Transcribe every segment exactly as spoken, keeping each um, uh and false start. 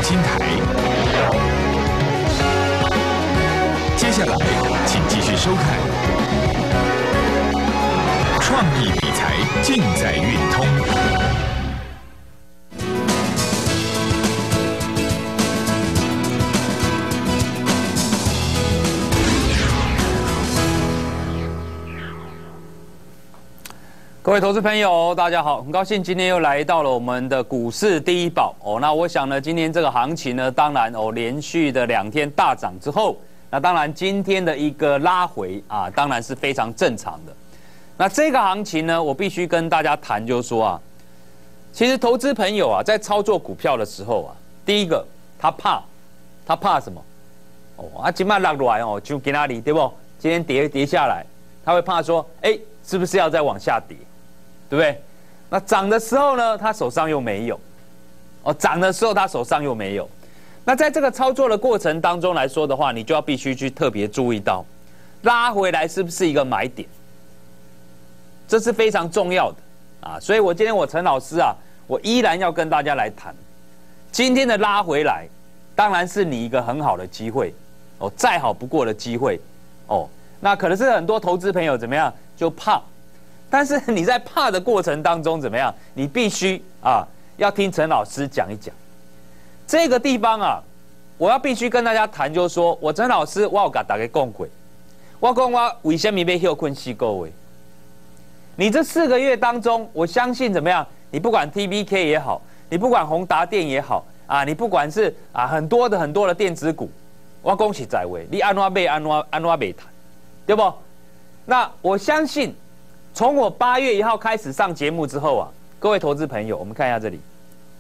新台。接下来，请继续收看《创意理财尽在运通》。 各位投资朋友，大家好，很高兴今天又来到了我们的股市第一宝哦。那我想呢，今天这个行情呢，当然哦，连续的两天大涨之后，那当然今天的一个拉回啊，当然是非常正常的。那这个行情呢，我必须跟大家谈，就是说啊，其实投资朋友啊，在操作股票的时候啊，第一个他怕，他怕什么？哦，啊，今晚落来哦，就给那里对不？今天跌跌下来，他会怕说，哎，是不是要再往下跌？对不对？那涨的时候呢，他手上又没有，哦，涨的时候他手上又没有。那在这个操作的过程当中来说的话，你就要必须去特别注意到，拉回来是不是一个买点，这是非常重要的啊。所以我今天我陈老师啊，我依然要跟大家来谈，今天的拉回来，当然是你一个很好的机会哦，再好不过的机会哦。那可能是很多投资朋友怎么样就怕。但是你在怕的过程当中怎么样？你必须啊，要听陈老师讲一讲这个地方啊。我要必须跟大家谈，就是说我陈老师我有跟大家讲过，我讲我为什么要休困四个月？你这四个月当中，我相信怎么样？你不管 T B K 也好，你不管宏达电也好啊，你不管是啊很多的很多的电子股，我恭喜在位，你安怎买安怎安怎买谈，对不？那我相信。从我八月一号开始上节目之后啊，各位投资朋友，我们看一下这里。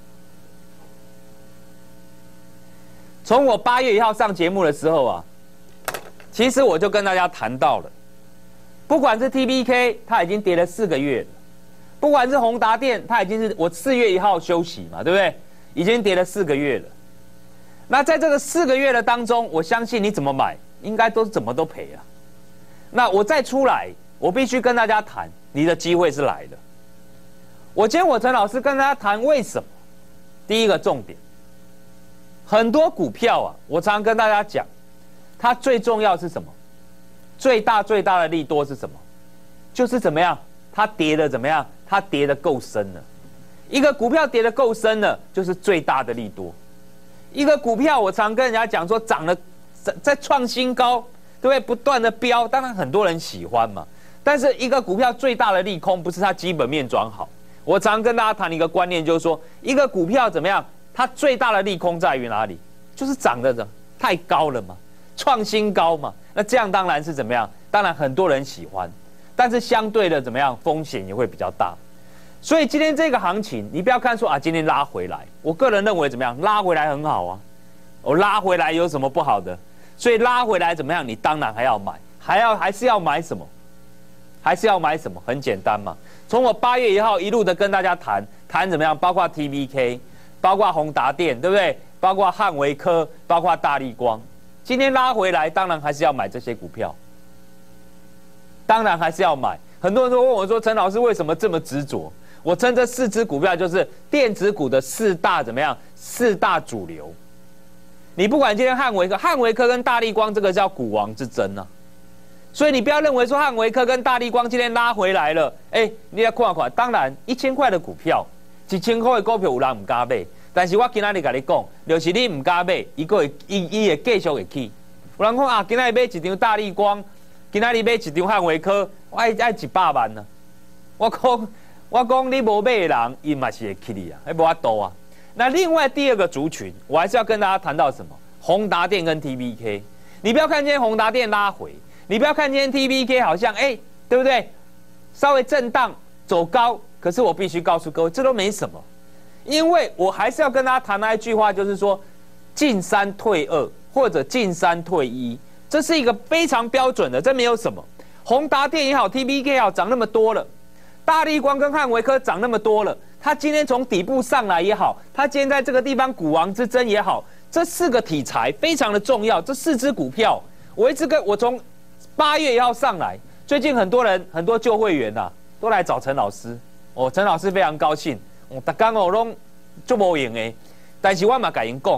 从我八月一号上节目的时候啊，其实我就跟大家谈到了，不管是 T B K， 它已经跌了四个月了；不管是宏达电，它已经是我四月一号休息嘛，对不对？已经跌了四个月了。那在这个四个月的当中，我相信你怎么买，应该都怎么都赔啊。那我再出来。我必须跟大家谈，你的机会是来的。我今天我陈老师跟大家谈为什么？第一个重点，很多股票啊，我常常跟大家讲，它最重要是什么？最大最大的利多是什么？就是怎么样？它跌的怎么样？它跌的够深了。一个股票跌的够深了，就是最大的利多。一个股票，我常跟人家讲说，涨了在在创新高，对不对？不断的飙，当然很多人喜欢嘛。但是一个股票最大的利空不是它基本面转好，我常跟大家谈一个观念，就是说一个股票怎么样，它最大的利空在于哪里？就是涨得太高了嘛，创新高嘛。那这样当然是怎么样？当然很多人喜欢，但是相对的怎么样，风险也会比较大。所以今天这个行情，你不要看说啊，今天拉回来，我个人认为怎么样？拉回来很好啊，我、哦、拉回来有什么不好的？所以拉回来怎么样？你当然还要买，还要还是要买什么？还是要买什么？很简单嘛。从我八月一号一路的跟大家谈谈怎么样，包括 T B K， 包括宏达电，对不对？包括汉微科，包括大立光。今天拉回来，当然还是要买这些股票，当然还是要买。很多人都问我说：“陈老师为什么这么执着？”我称这四只股票就是电子股的四大怎么样？四大主流。你不管今天汉微科、汉微科跟大立光，这个叫股王之争啊。所以你不要认为说汉微科跟大立光今天拉回来了，哎，你要看看，当然一千块的股票，一千块的股票有人唔敢买，但是我今仔日跟你讲，就是你唔敢买，伊个会伊伊会继续会起。有人讲啊，今仔日买一张大立光，今仔日买一张汉微科，我爱爱一百万呢、啊。我讲我讲你无买的人，伊嘛是会起你啊，还无法度啊。那另外第二个族群，我还是要跟大家谈到什么？宏达电跟 T B K， 你不要看今天宏达电拉回。你不要看今天 T B K 好像哎，对不对？稍微震荡走高，可是我必须告诉各位，这都没什么，因为我还是要跟大家谈那一句话，就是说进三退二或者进三退一，这是一个非常标准的，这没有什么。宏达电也好 ，T B K 也好，涨那么多了，大立光跟汉微科涨那么多了，它今天从底部上来也好，它今天在这个地方股王之争也好，这四个题材非常的重要，这四只股票，我一直跟我从八月一号上来，最近很多人很多旧会员呐、啊，都来找陈老师。哦，陈老师非常高兴。哦，大家我拢做无用的，但是我嘛甲因讲啊，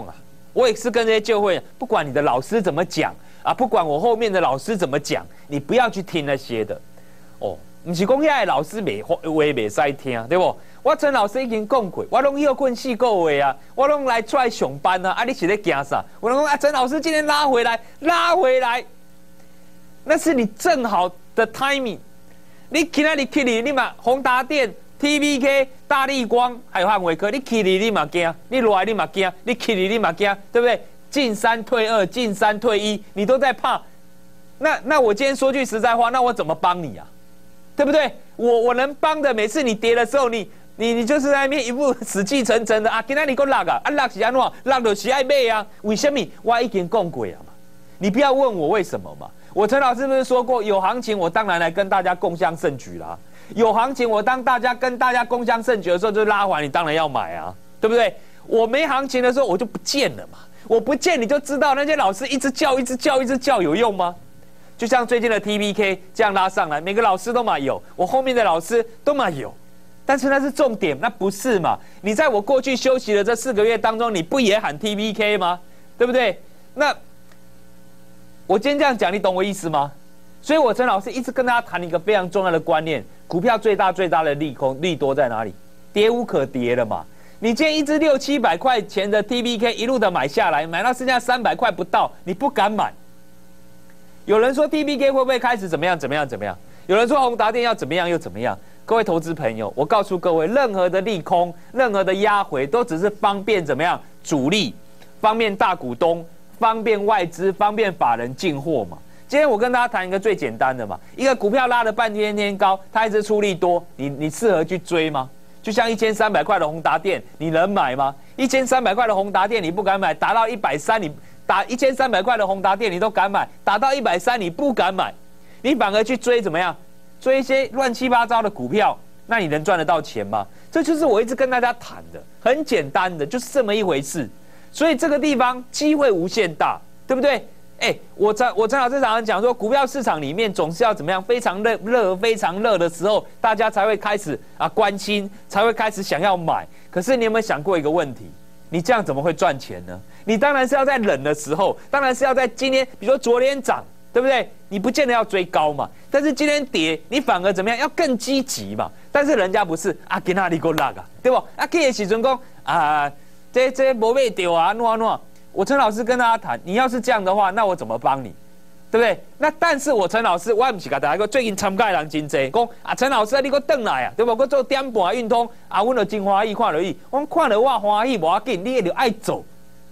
我也是跟这些就会，不管你的老师怎么讲啊，不管我后面的老师怎么讲，你不要去听那些的。哦，不是讲遐个老师袂话袂使听，对不？我陈老师已经讲过，我拢休困四个月啊，我拢来出来上班啊，啊，你是咧惊啥？我拢讲啊，陈老师今天拉回来，拉回来，那是你正好的 timing。你今仔日去你，你嘛宏达电、T V K、大立光还有汉维科，你去你你嘛惊，你落来你嘛惊，你去你你嘛惊，对不对？进三退二，进三退一，你都在怕。那那我今天说句实在话，那我怎么帮你啊？对不对？我我能帮的，每次你跌的时候，你你你就是在那边一副死气沉沉的啊！今天你给我落啊，啊落是安怎？落就是爱买啊！为什么？我已经讲过啊嘛。你不要问我为什么嘛。我陈老师不是说过，有行情我当然来跟大家共襄盛举啦。有行情我当大家跟大家共襄盛举的时候，就拉回，你当然要买啊，对不对？我没行情的时候，我就不见了嘛。我不见你就知道那些老师一直叫、一直叫、一直叫有用吗？就像最近的 T V K 这样拉上来，每个老师都嘛有，我后面的老师都嘛有，但是那是重点，那不是嘛？你在我过去休息的这四个月当中，你不也喊 T V K 吗？对不对？那我今天这样讲，你懂我意思吗？所以我陈老师一直跟大家谈一个非常重要的观念：股票最大最大的利空利多在哪里？跌无可跌了嘛。你今天一支六七百块钱的 T V K 一路的买下来，买到剩下三百块不到，你不敢买。有人说 T V K 会不会开始怎么样怎么样怎么样？有人说宏达电要怎么样又怎么样？各位投资朋友，我告诉各位，任何的利空、任何的压回，都只是方便怎么样主力、方便大股东、方便外资、方便法人进货嘛。今天我跟大家谈一个最简单的嘛，一个股票拉了半天天高，它一直出利多，你你适合去追吗？就像一千三百块的宏达电，你能买吗？一千三百块的宏达电你不敢买，达到一百三你打一千三百块的宏达电你都敢买，打到一百三你不敢买，你反而去追怎么样？追一些乱七八糟的股票，那你能赚得到钱吗？这就是我一直跟大家谈的，很简单的，就是这么一回事。所以这个地方机会无限大，对不对？哎，我陈我陈老师常常讲说，股票市场里面总是要怎么样？非常热热非常热的时候，大家才会开始啊关心，才会开始想要买。可是你有没有想过一个问题？你这样怎么会赚钱呢？你当然是要在冷的时候，当然是要在今天，比如说昨天涨，对不对？你不见得要追高嘛，但是今天跌，你反而怎么样？要更积极嘛。但是人家不是啊，给那里够辣啊，对不？啊，去的时阵讲啊，这这没买到啊，诺诺。我陈老师跟大家谈，你要是这样的话，那我怎么帮你，对不对？那但是我陈老师，我也不是跟大家讲，最近参加的人真多，讲啊，陈老师你给我回来啊，对不？我做点半运通啊，我就真欢喜看落去，我看了我欢喜，无要紧，你也就爱走，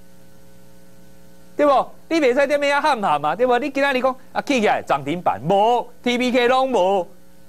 对不？你袂使踮遐喊喊嘛，对不？你今仔日讲啊，起起来涨停板，无 T V K 拢无，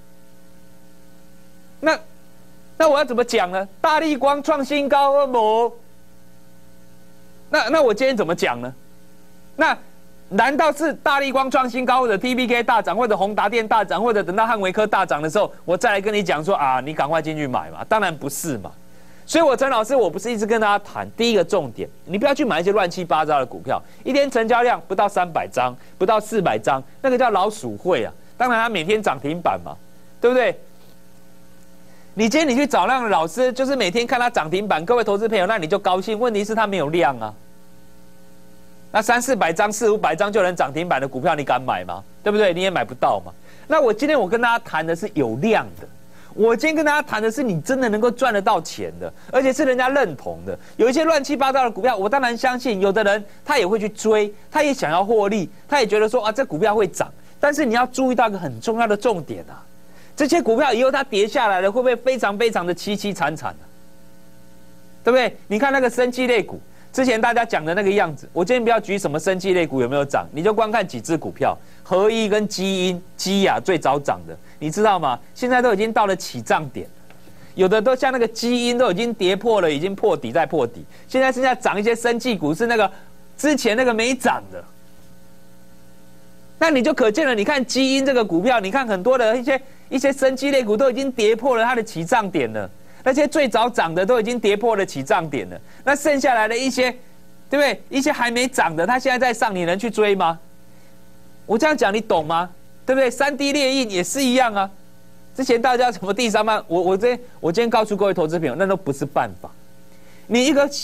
那那我要怎么讲呢？大立光创新高，无。那那我今天怎么讲呢？那难道是大立光创新高，或者 T V K 大涨，或者宏达电大涨，或者等到汉维科大涨的时候，我再来跟你讲说啊，你赶快进去买嘛？当然不是嘛。所以我陈老师，我不是一直跟大家谈第一个重点，你不要去买一些乱七八糟的股票，一天成交量不到三百张，不到四百张，那个叫老鼠会啊。当然他每天涨停板嘛，对不对？你今天你去找那个老师，就是每天看他涨停板，各位投资朋友，那你就高兴。问题是他没有量啊，那三四百张、四五百张就能涨停板的股票，你敢买吗？对不对？你也买不到嘛。那我今天我跟大家谈的是有量的，我今天跟大家谈的是你真的能够赚得到钱的，而且是人家认同的。有一些乱七八糟的股票，我当然相信，有的人他也会去追，他也想要获利，他也觉得说啊，这股票会涨。但是你要注意到一个很重要的重点啊。这些股票以后它跌下来了，会不会非常非常的凄凄惨惨啊？对不对？你看那个生技类股，之前大家讲的那个样子，我今天不要举什么生技类股有没有涨，你就光看几只股票，合一跟基因、基亚最早涨的，你知道吗？现在都已经到了起涨点，有的都像那个基因都已经跌破了，已经破底再破底，现在剩下涨一些生技股是那个之前那个没涨的。那你就可见了，你看基因这个股票，你看很多的一些一些生技类股都已经跌破了它的起涨点了，那些最早涨的都已经跌破了起涨点了，那剩下来的一些，对不对？一些还没涨的，它现在在上，你能去追吗？我这样讲你懂吗？对不对？三 D 列印也是一样啊。之前大家什么第三棒，我我这我今天告诉各位投资朋友，那都不是办法。你一个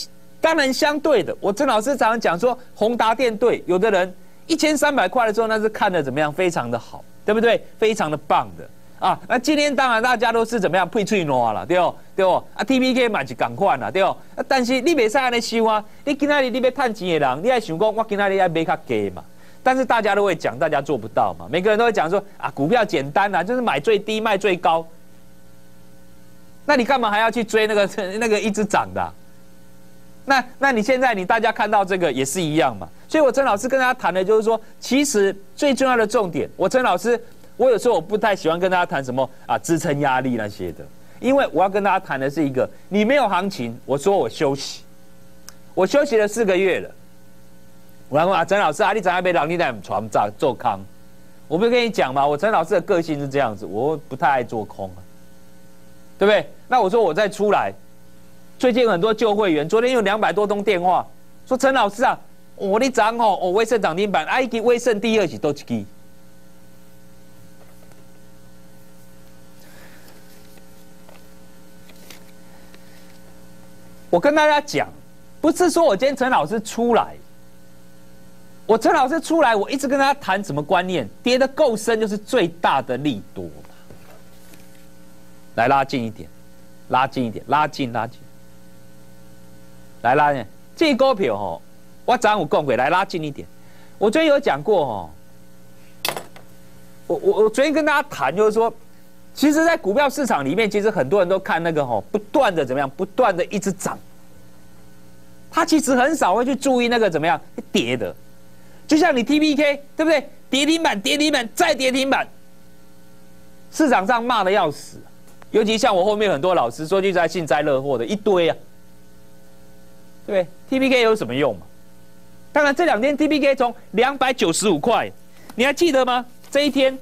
当然相对的，我陈老师常常讲说，宏达电对有的人一千三百块的时候，那是看的怎么样，非常的好，对不对？非常的棒的啊。那今天当然大家都是怎么样，配脆挪了，对哦，对哦。啊 ，T P K 嘛是赶快啦，对哦。啊，但是你袂使安尼想啊，你今仔日你要赚钱的人，你爱想讲我今仔日要买较低嘛。但是大家都会讲，大家做不到嘛。每个人都会讲说啊，股票简单啦，就是买最低卖最高。那你干嘛还要去追那个那个一直涨的啊？那那你现在你大家看到这个也是一样嘛。所以我陈老师跟大家谈的就是说，其实最重要的重点，我陈老师我有时候我不太喜欢跟大家谈什么啊支撑压力那些的，因为我要跟大家谈的是一个，你没有行情，我说我休息，我休息了四个月了。我说啊，陈老师啊，你怎样被人你在床上做空？我不是跟你讲嘛，我陈老师的个性是这样子，我不太爱做空啊，对不对？那我说我再出来，最近有很多旧会员，昨天有两百多通电话，说陈老师啊，我你涨哦，我威盛涨停板，啊，一支威盛第二是多一支。我跟大家讲，不是说我今天陈老师出来。我陈老师出来，我一直跟大家谈什么观念？跌得够深就是最大的利多嘛。来拉近一点，拉近一点，拉近拉近。来拉近，这股票哦，我早上有讲过，来拉近一点。我昨天有讲过哦，我我我昨天跟大家谈就是说，其实，在股票市场里面，其实很多人都看那个哦，不断的怎么样，不断的一直涨。他其实很少会去注意那个怎么样跌的。就像你 T P K 对不对？跌停板，跌停板，再跌停板，市场上骂的要死。尤其像我后面很多老师说句在幸灾乐祸的一堆啊，对不对 ？T P K 有什么用嘛？当然这两天 T P K 从两百九十五块，你还记得吗？这一天，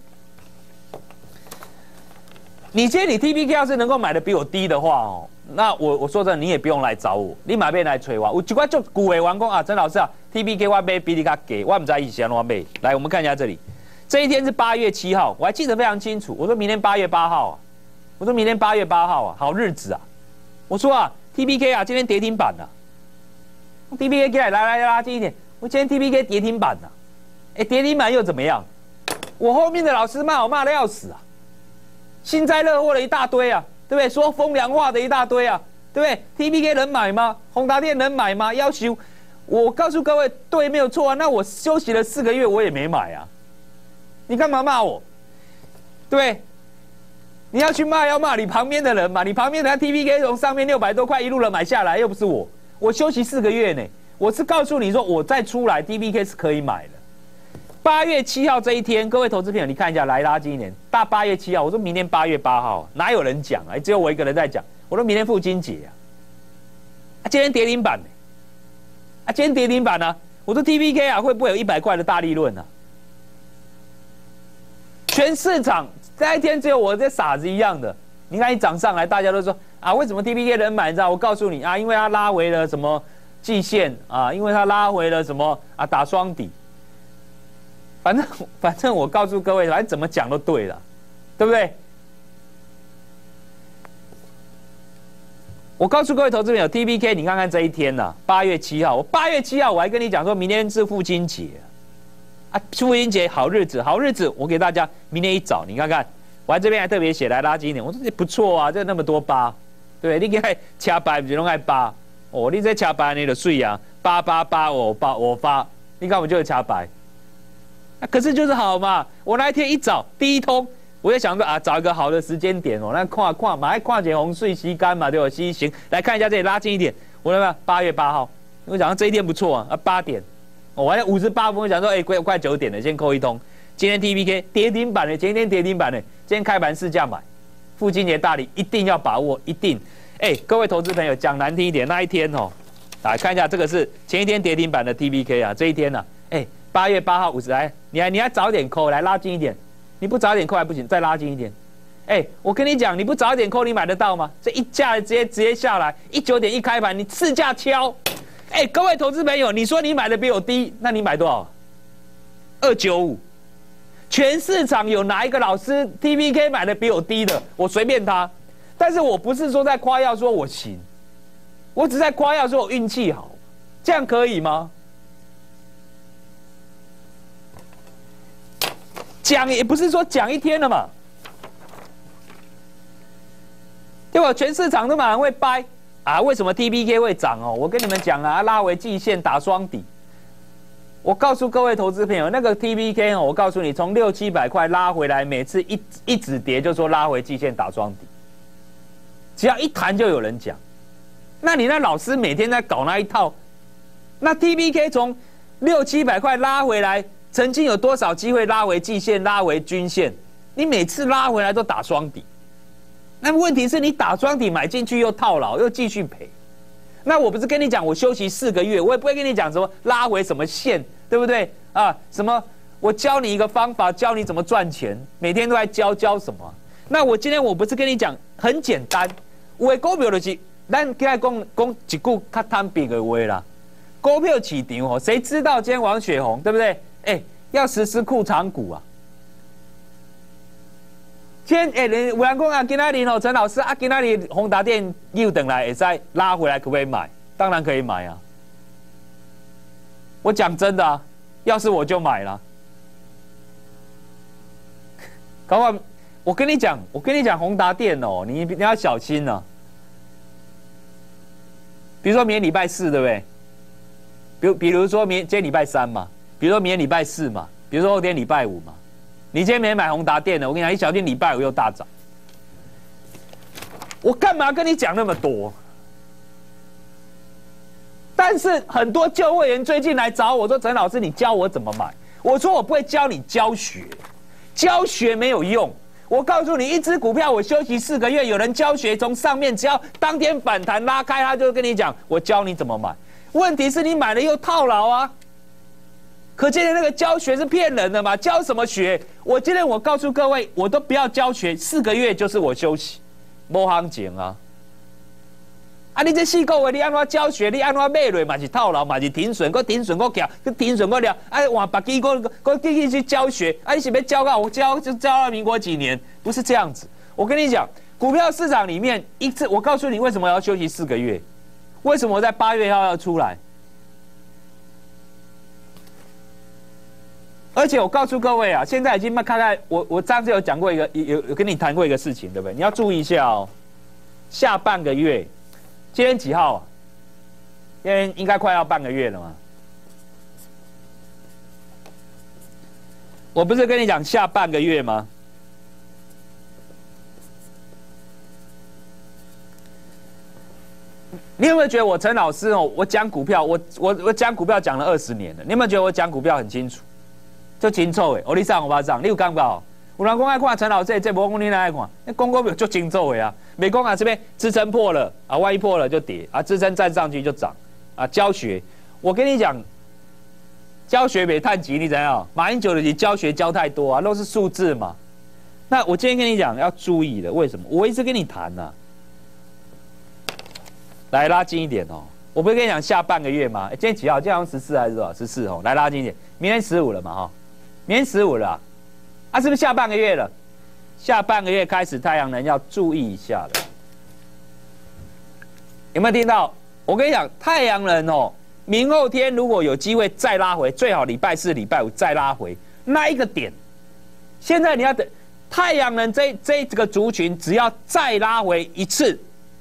你今天你 T P K 要是能够买的比我低的话哦，那我我说真的，你也不用来找我，你马边来催我。有一寡就古伟完工啊，陈老师啊 ，T P K 我买比你较低，我不知道以前我买。来，我们看一下这里，这一天是八月七号，我还记得非常清楚。我说明天八月八号啊，我说明天八月八号啊，好日子啊。我说啊 ，T P K 啊，今天跌停板啊 ，T P K 来来来拉近一点，我今天 T P K 跌停板啊，哎，跌停板又怎么样？我后面的老师骂我骂的要死啊，幸灾乐祸的一大堆啊。对不对？说风凉话的一大堆啊，对不对 ？T P K 能买吗？宏达电能买吗？要求我告诉各位，对，没有错啊。那我休息了四个月，我也没买啊。你干嘛骂我？对，你要去骂，要骂你旁边的人嘛。你旁边的 T P K 从上面六百多块一路的买下来，又不是我。我休息四个月呢，我是告诉你说，我再出来 T P K 是可以买的。八月七号这一天，各位投资朋友，你看一下，来拉近一点。大八月七号，我说明天八月八号，哪有人讲啊？只有我一个人在讲。我说明天父亲节啊，啊，今天跌停板呢、欸，啊，今天跌停板啊，我说 T P K 啊，会不会有一百块的大利润啊？全市场那一天只有我这傻子一样的。你看一涨上来，大家都说啊，为什么 T P K 能买？你知道？我告诉你啊，因为它拉回了什么季线啊，因为它拉回了什么啊，打双底。反正反正我告诉各位，反正怎么讲都对了，对不对？我告诉各位投资朋友 ，T P K， 你看看这一天呐、啊，八月七号，我八月七号我还跟你讲说，明天是父亲节啊，父亲节好日子，好日子，我给大家明天一早，你看看，我在这边还特别写来拉近一点，我说这不错啊，这那么多八，对不对？你看掐白不就弄爱八，哦，你这掐白你的税啊，八八八我八我发，你看我就是掐白。啊、可是就是好嘛！我那一天一早第一通，我就想说啊，找一个好的时间点哦，那看看嘛，还看见红水吸干嘛，对吧？吸行，来看一下这里拉近一点，我那个八月八号，我想到这一天不错啊，啊八点，我还五十八分，我想说哎，快快九点了，先扣一通。今天 T P K 跌停板的，前一天跌停板的，今天开盘市价买，父亲节大礼一定要把握，一定。哎，各位投资朋友，讲难听一点，那一天哦，来看一下这个是前一天跌停板的 T P K 啊，这一天呢、啊，哎。八月八号五十来，你还你还早点扣，来拉近一点，你不早点扣还不行，再拉近一点。哎、欸，我跟你讲，你不早点扣，你买得到吗？这一价直接直接下来，一九点一开盘，你市价敲。哎、欸，各位投资朋友，你说你买的比我低，那你买多少？二九五。全市场有哪一个老师 T P K 买的比我低的？我随便他。但是我不是说在夸耀说我行，我只在夸耀说我运气好。 这样可以吗？讲也不是说讲一天了嘛，对吧？全市场都马上会掰啊！为什么 T B K 会涨哦？我跟你们讲啊，拉回季线打双底。我告诉各位投资朋友，那个 T B K 哦，我告诉你，从六七百块拉回来，每次一一止跌就说拉回季线打双底，只要一谈就有人讲。那你那老师每天在搞那一套，那 T B K 从六七百块拉回来，曾经有多少机会拉回季线、拉回均线？你每次拉回来都打双底，那问题是你打双底买进去又套牢，又继续赔。那我不是跟你讲，我休息四个月，我也不会跟你讲什么拉回什么线，对不对啊？什么？我教你一个方法，教你怎么赚钱，每天都在教教什么？那我今天我不是跟你讲很简单，有的股票就是，咱今日讲讲一句较坦白的话啦。股票市场哦，谁知道今天王雪红对不对？哎、欸，要实施库藏股啊。今天哎，有人讲啊，今仔日哦，陈老师啊，今仔日宏达电又等来，会使拉回来，可不可以买？当然可以买啊。我讲真的啊，要是我就买了。搞不好，我跟你讲，我跟你讲，宏达电哦，你你要小心啊。比如说明天礼拜四，对不对？比如比如说明今天礼拜三嘛，比如说明天礼拜四嘛，比如说后天礼拜五嘛。你今天没买宏达电的，我跟你讲，一小心礼拜五又大涨。我干嘛跟你讲那么多？但是很多旧会员最近来找我说：“陈老师，你教我怎么买？”我说：“我不会教你教学，教学没有用。我告诉你，一只股票我休息四个月，有人教学从上面只要当天反弹拉开，他就跟你讲我教你怎么买。问题是你买了又套牢啊。”可见的那个教学是骗人的嘛？教什么学？我今天我告诉各位，我都不要教学，四个月就是我休息，没行情啊！啊，你这四个月你按怎教学？你按怎买落嘛是套牢，嘛是停损，搁停损搁跳，搁停损搁了，啊，换别支搁搁继续去教学，啊，你是要教到我教就教到民国几年？不是这样子。我跟你讲，股票市场里面一次，我告诉你为什么要休息四个月？为什么我在八月号要出来？而且我告诉各位啊，现在已经看看我我上次有讲过一个有有跟你谈过一个事情，对不对？你要注意一下哦。下半个月，今天几号啊？今天应该快要半个月了嘛。我不是跟你讲下半个月吗？你有没有觉得我陈老师哦？我讲股票，我我我讲股票讲了二十年了，你有没有觉得我讲股票很清楚？就清楚诶，我你上我巴上，你有感觉？有人讲爱看陈老师，这无讲你哪爱看？你讲股票就清楚诶啊，没讲啊这边支撑破了啊，万一破了就跌啊，支撑站上去就涨啊。教学，我跟你讲，教学没探级，你怎样？马英九的教学教太多啊，都是数字嘛。那我今天跟你讲要注意的，为什么？我一直跟你谈呐、啊，来拉近一点哦。我不是跟你讲下半个月吗？今天几号？今天好像十四还是多少？十四哦，来拉近一点，明天十五了嘛哈。明天十五了啊，啊是不是下半个月了？下半个月开始，太阳能要注意一下了。有没有听到？我跟你讲，太阳能哦，明后天如果有机会再拉回，最好礼拜四、礼拜五再拉回那一个点。现在你要等太阳能这这这个族群，只要再拉回一次，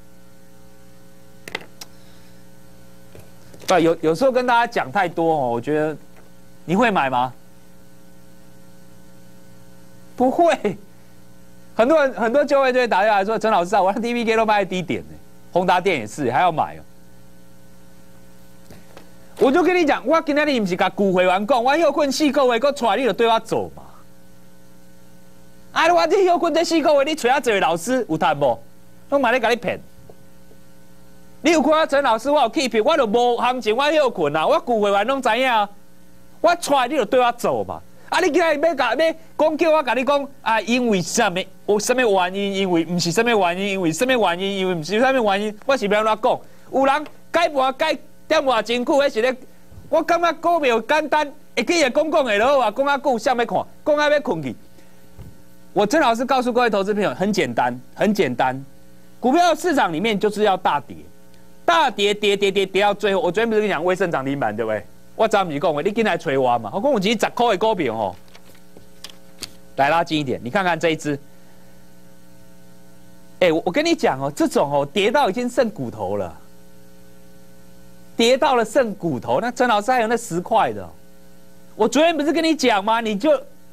不有有时候跟大家讲太多哦，我觉得你会买吗？不会，很多人很多就会就会打电话来说，陈老师啊，我的 T B K 都卖在低点呢，宏达电也是，还要买哦。我就跟你讲，我今天你不是甲旧会员讲，我休困四个月，搁出来你就对我做嘛。啊，我这休困这四个月，你找啊一个老师有谈无？我嘛咧甲你骗。你有看陈老师我有欺骗，我就无行情，我休困啊，我旧会员拢知影啊。我出来你就对我做嘛。啊！你今日要甲要讲叫我甲你讲啊？因为什么？有什么原因？因为唔是什么原因？因为什么原因？因为唔是什么原因？我是要安怎讲？有人改盘改点偌真久，迄是咧，我感觉股票简单，会记会讲讲的落啊，讲啊久啥要看，讲啊要困去。我陈老师告诉各位投资朋友，很简单，很简单，股票市场里面就是要大跌， 大跌跌跌跌跌到最后，我昨天不是跟你讲威盛涨停板对不对？我早不是讲的，你进来催我嘛？我讲我其实十块的股票吼，来拉近一点，你看看这一只。哎、欸，我我跟你讲哦，这种哦跌到已经剩骨头了，跌到了剩骨头。那陈老师还有那十块的，我昨天不是跟你讲吗？你就。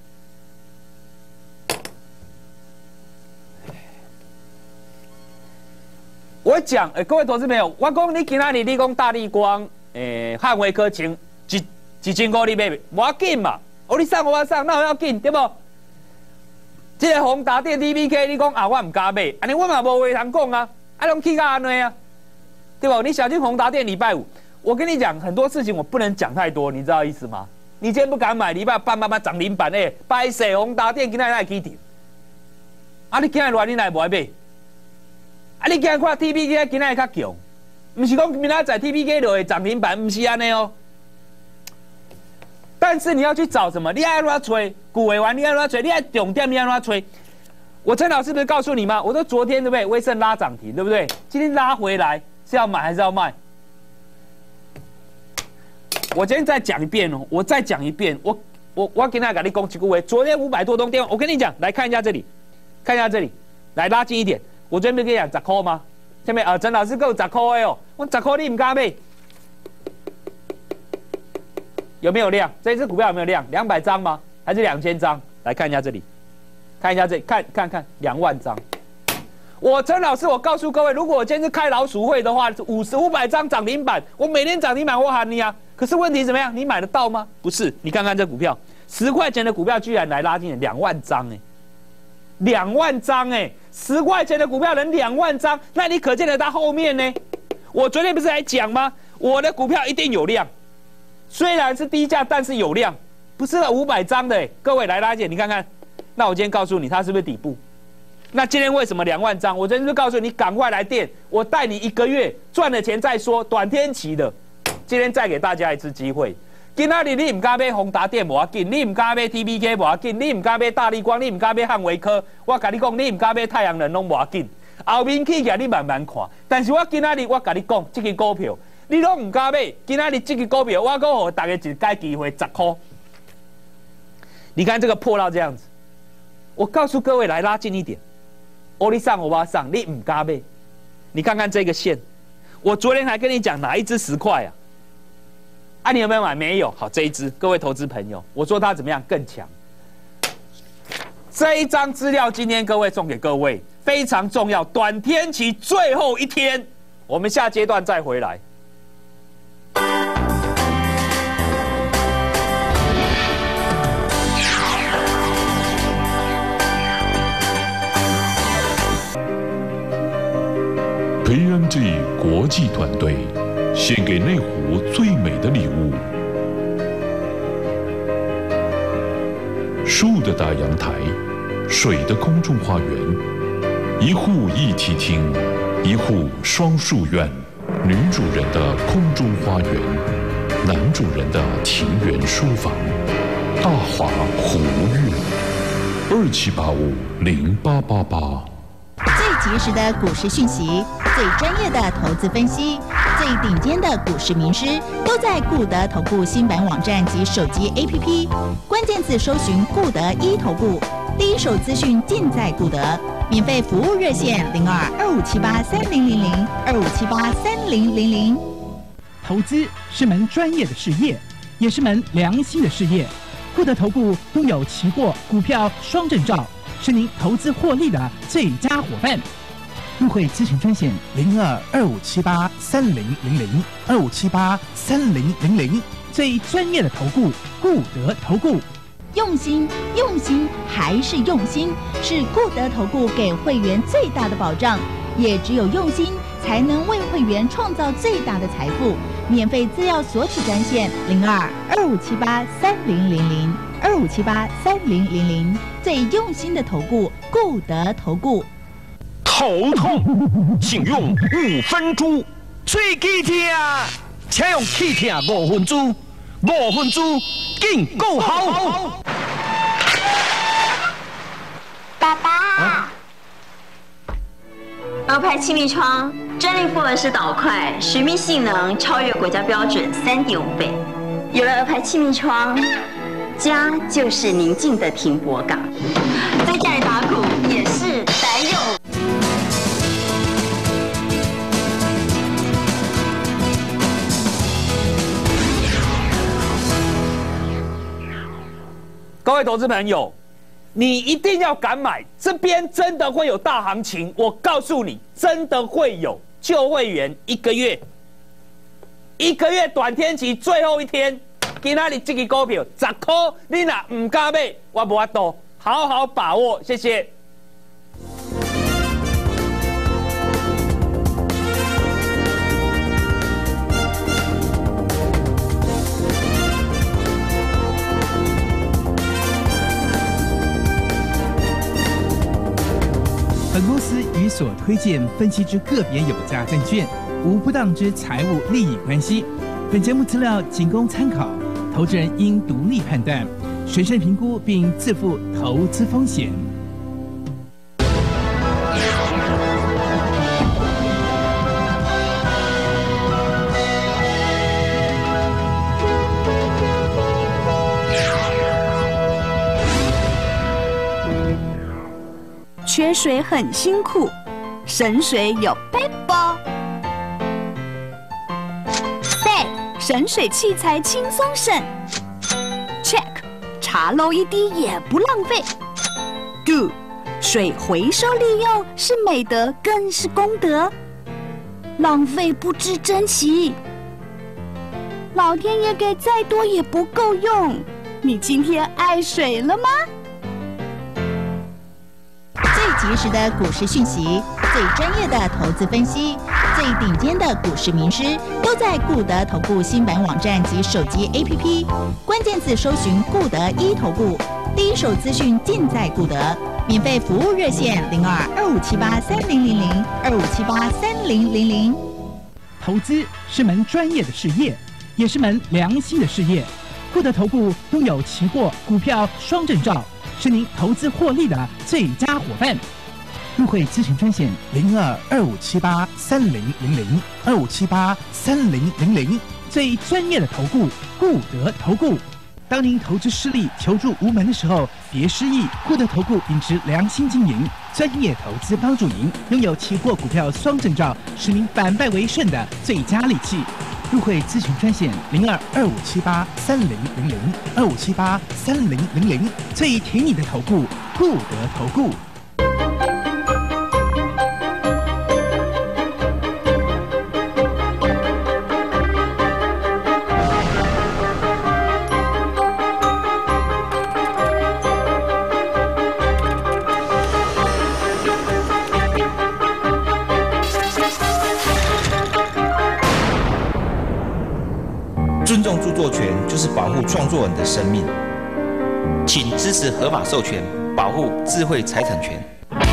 我讲，诶、欸，各位投资朋友，我讲你今仔日你讲大立光，诶、欸，汉威科前一一千块你买，无要紧嘛，哦你送我我送，那要紧对不？这个宏达电 T V K 你讲啊，我唔敢买，安尼我嘛无话通讲啊，啊拢去到安尼啊，对不？你小心宏达电礼拜五，我跟你讲很多事情我不能讲太多，你知道意思吗？你今天不敢买，礼拜半半半涨停板诶，拜谁宏达电今仔来起跌，啊你今仔来你来无爱买？啊！你今日看 T P K 今仔较强，唔是讲明仔载 T P K 就会涨停板，唔是安尼哦。但是你要去找什么？你爱乱吹，股尾丸你爱乱吹，你爱重点你爱乱吹。我陈老师不是告诉你吗？我说昨天对不对？威盛拉涨停对不对？今天拉回来是要买还是要卖？我今天再讲一遍哦，我再讲一遍，我我我今仔跟你讲一句话，昨天五百多通电话，我跟你讲，来看一下这里，看一下这里，来拉近一点。我昨天不是跟你讲十块吗？下面啊，陈老师给我十块的哦，我十块你唔敢买，有没有量？这只股票有没有量？两百张吗？还是两千张？来看一下这里，看一下这里，看看看，两万张。我陈老师，我告诉各位，如果我今天是开老鼠会的话，五十五百张涨停板，我每天涨停板我喊你啊。可是问题怎么样？你买得到吗？不是，你看看这股票，十块钱的股票居然来拉进两万张哎、欸，两万张哎、欸。十块钱的股票能两万张，那你可见得它后面呢？我昨天不是还讲吗？我的股票一定有量，虽然是低价，但是有量，不是五百张的、欸。各位来拉姐，你看看。那我今天告诉你，它是不是底部？那今天为什么两万张？我昨天就告诉你，赶快来电，我带你一个月赚了钱再说，短天期的。今天再给大家一次机会。今仔日你唔敢买宏达电无要紧，你唔敢买 T P K 无要紧，你唔敢买大立光，你唔敢买汉维科，我甲你讲，你唔敢买太阳能拢无要紧。后面起价你慢慢看，但是我今仔日我甲你讲，这个股票你拢唔敢买，今仔日这个股票我讲给大家一个机会十块。你看这个破到这样子，我告诉各位来拉近一点，我你上我我上，你唔敢买。你看看这个线，我昨天还跟你讲哪一只十块啊？啊，你有没有买？没有。好，这一支，各位投资朋友，我说它怎么样更强？这一张资料今天各位送给各位，非常重要。短天期最后一天，我们下阶段再回来。 P N G 国际团队献给内湖最美的礼物：树的大阳台，水的空中花园，一户一体厅，一户双树院，女主人的空中花园，男主人的庭园书房，大华湖悦，二七八五零八八八。 最及时的股市讯息，最专业的投资分析，最顶尖的股市名师，都在固德投顾新版网站及手机 A P P， 关键字搜寻固德一投顾，第一手资讯尽在固德。免费服务热线零二二五七八三零零零二五七八三零零零。 投资是门专业的事业，也是门良心的事业。固德投顾拥有期货、股票双证照，是您投资获利的最佳伙伴。入会咨询专线零二二五七八三零零零二五七八三零零零，最专业的投顾，固德投顾。 用心，用心还是用心，是固德投顾给会员最大的保障。也只有用心，才能为会员创造最大的财富。免费资料索取专线零二二五七八三零零零二五七八三零零零，最用心的投顾，固德投顾。 头痛，请用五分猪。喙齿痛，请用气痛五分猪。五分猪更够好。 爸爸，鹅牌清理床专利复合式导块，水密性能超越国家标准三点五倍。有了鹅牌气密窗，家就是宁静的停泊港。在家里打鼓也是得用。 各位投资朋友，你一定要敢买，这边真的会有大行情。我告诉你，真的会有。旧会员一个月，一个月短天期最后一天，今仔日这个股票十块，你若唔敢买，我无法度，好好把握，谢谢。 本公司与所推荐分析之个别有价证券无不当之财务利益关系。本节目资料仅供参考，投资人应独立判断、审慎评估并自负投资风险。 缺水很辛苦，省水有 Pebble。对，省水器材轻松省。Check， 茶漏一滴也不浪费。Good， 水回收利用是美德更是功德，浪费不知珍惜。老天爷给再多也不够用，你今天爱水了吗？ 最及时的股市讯息，最专业的投资分析，最顶尖的股市名师，都在顾德投顾新版网站及手机 A P P， 关键字搜寻顾德一投顾，第一手资讯尽在顾德，免费服务热线零二二五七八三零零零二五七八三零零零。 投资是门专业的事业，也是门良心的事业。顾德投顾拥有期货、股票双证照，是您投资获利的最佳伙伴。入会咨询专线零二二五七八三零零零二五七八三零零零，最专业的投顾顾德投顾。当您投资失利、求助无门的时候，别失意。顾德投顾秉持良心经营，专业投资帮助您，拥有期货、股票双证照，是您反败为胜的最佳利器。入会咨询专线零二二五七八三零零零二五七八三零零零，最挺你的投顾顾德投顾。 尊重著作权就是保护创作人的生命，请支持合法授权，保护智慧财产权。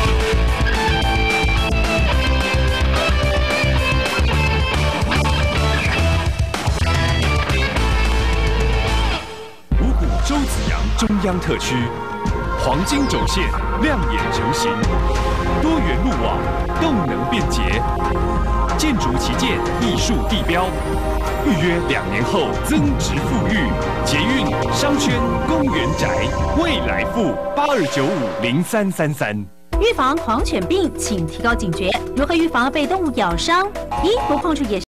五股周子阳中央特区，黄金轴线亮眼成型，多元路网，动能便捷，建筑旗舰艺术地标。预约两年后增值富裕，捷运商圈公园宅未来富八二九五零三三三。 预防狂犬病，请提高警觉。如何预防被动物咬伤？一，多矿泉也。